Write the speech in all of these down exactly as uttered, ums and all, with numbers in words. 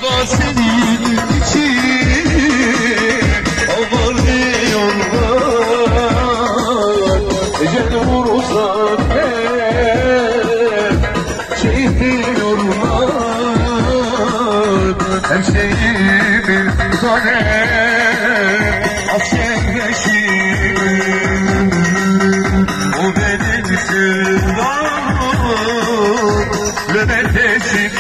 da senin için ağlarıyorlar. Ecel vurursa şehit diyorlar. Her şeyi bir tane askerleşim. O benim sevdam nöbetleşim.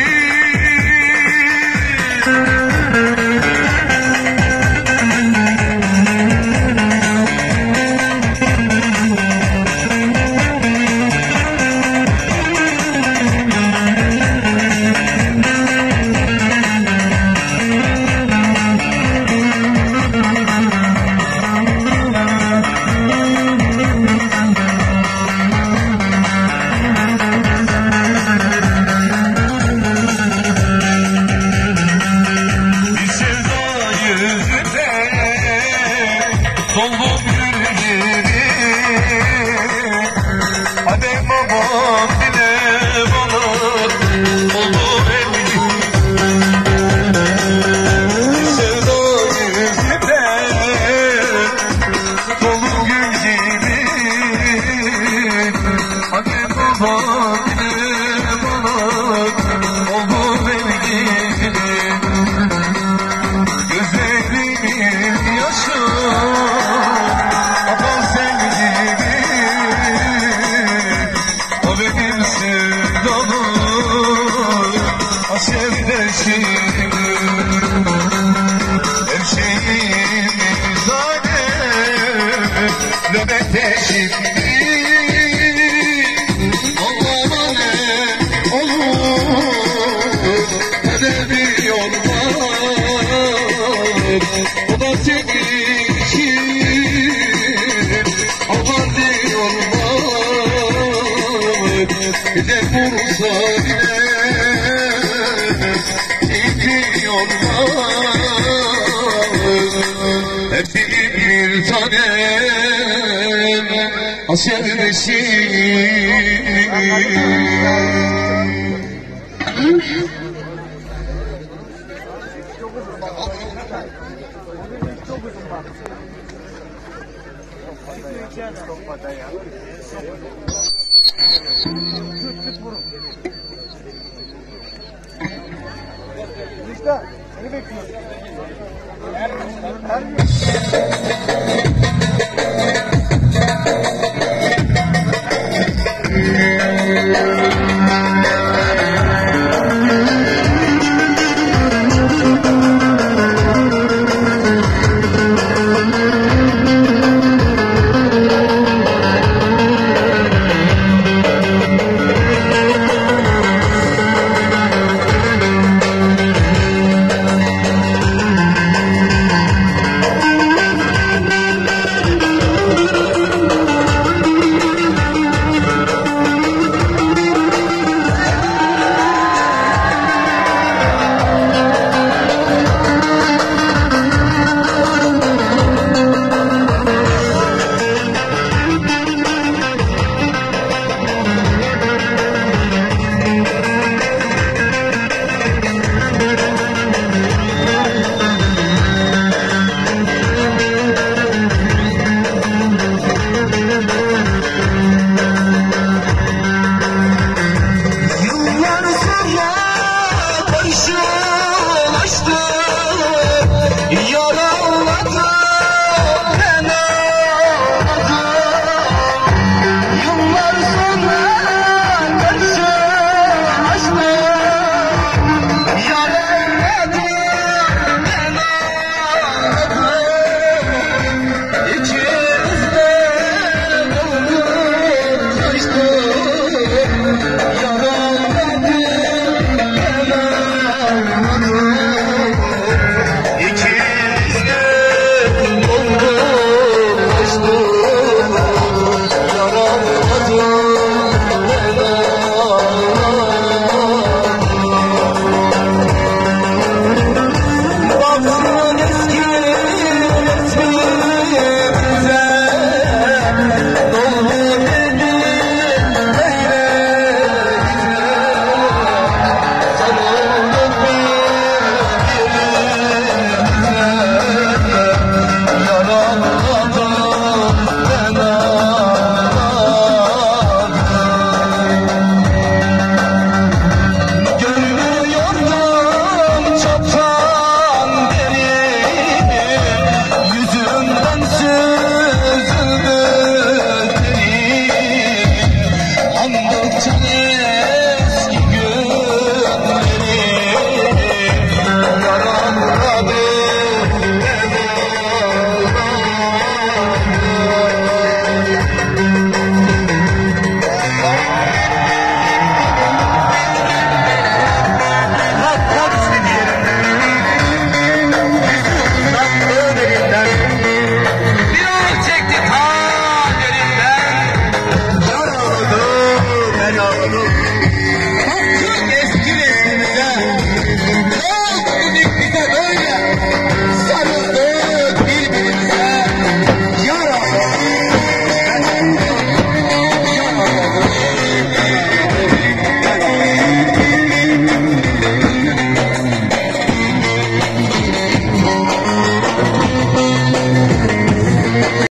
Soldu gülleri, adem babam bile bana oldu evli. Sevda yüzüne soldu gül gibi, adem babam bile bana oldu evli. Gözlerimin yaşı sevdeşim, her şeyimiz alem nöbetleşim. Allah'a ne olur kader diyorlar. O da senin için Allah diyorlar. Gece vursa bile hepsi bir tanem askerleşim. İşte seni bekliyorum. Her her